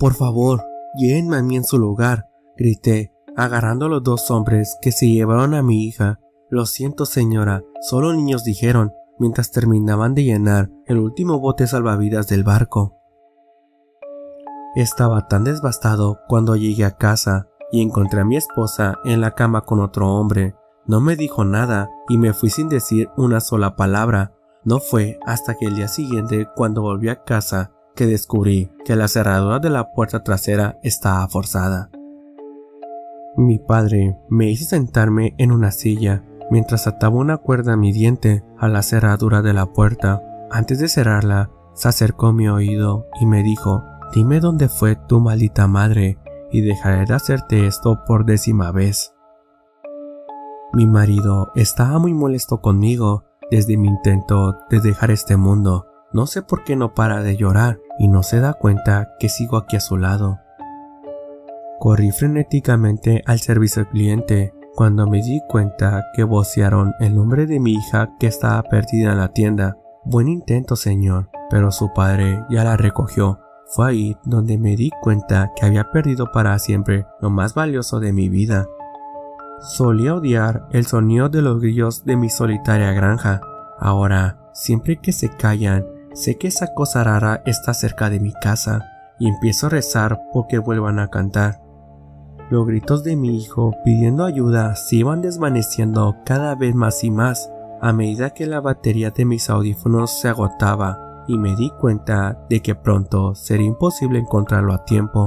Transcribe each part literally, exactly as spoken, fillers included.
por favor, llévenme a mí en su lugar, grité, agarrando a los dos hombres que se llevaron a mi hija. Lo siento, señora, solo niños, dijeron, mientras terminaban de llenar el último bote salvavidas del barco. Estaba tan devastado cuando llegué a casa y encontré a mi esposa en la cama con otro hombre. No me dijo nada y me fui sin decir una sola palabra. No fue hasta que el día siguiente, cuando volví a casa, que descubrí que la cerradura de la puerta trasera estaba forzada. Mi padre me hizo sentarme en una silla mientras ataba una cuerda a mi diente a la cerradura de la puerta. Antes de cerrarla, se acercó a mi oído y me dijo: «Dime dónde fue tu maldita madre y dejaré de hacerte esto por décima vez». Mi marido estaba muy molesto conmigo desde mi intento de dejar este mundo. No sé por qué no para de llorar y no se da cuenta que sigo aquí a su lado. Corrí frenéticamente al servicio al cliente cuando me di cuenta que vocearon el nombre de mi hija que estaba perdida en la tienda. «Buen intento, señor», pero su padre ya la recogió. Fue ahí donde me di cuenta que había perdido para siempre lo más valioso de mi vida. Solía odiar el sonido de los grillos de mi solitaria granja. Ahora, siempre que se callan, sé que esa cosa rara está cerca de mi casa y empiezo a rezar porque vuelvan a cantar. Los gritos de mi hijo pidiendo ayuda se iban desvaneciendo cada vez más y más a medida que la batería de mis audífonos se agotaba, y me di cuenta de que pronto sería imposible encontrarlo a tiempo.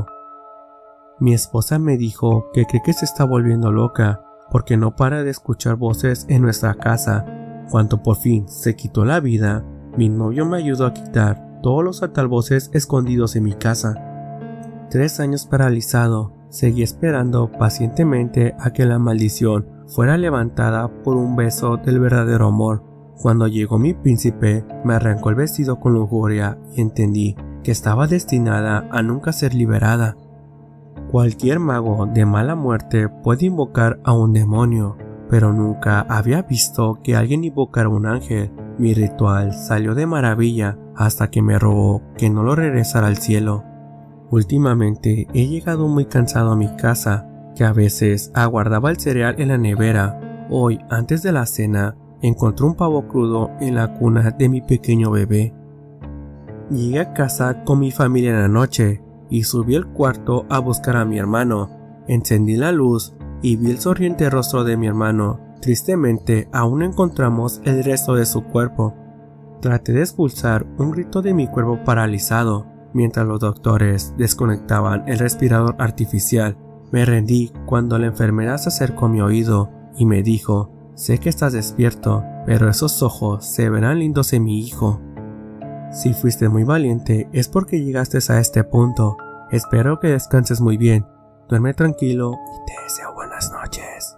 Mi esposa me dijo que cree que se está volviendo loca porque no para de escuchar voces en nuestra casa. Cuando por fin se quitó la vida, mi novio me ayudó a quitar todos los altavoces escondidos en mi casa. Tres años paralizado, seguí esperando pacientemente a que la maldición fuera levantada por un beso del verdadero amor. Cuando llegó mi príncipe, me arrancó el vestido con lujuria y entendí que estaba destinada a nunca ser liberada. Cualquier mago de mala muerte puede invocar a un demonio, pero nunca había visto que alguien invocara a un ángel. Mi ritual salió de maravilla hasta que me rogó que no lo regresara al cielo. Últimamente he llegado muy cansado a mi casa, que a veces aguardaba el cereal en la nevera. Hoy, antes de la cena, encontré un pavo crudo en la cuna de mi pequeño bebé. Llegué a casa con mi familia en la noche y subí al cuarto a buscar a mi hermano. Encendí la luz y vi el sonriente rostro de mi hermano. Tristemente, aún no encontramos el resto de su cuerpo. Traté de expulsar un grito de mi cuerpo paralizado mientras los doctores desconectaban el respirador artificial. Me rendí cuando la enfermera se acercó a mi oído y me dijo: «Sé que estás despierto, pero esos ojos se verán lindos en mi hijo». Si fuiste muy valiente es porque llegaste a este punto. Espero que descanses muy bien. Duerme tranquilo y te deseo buenas noches.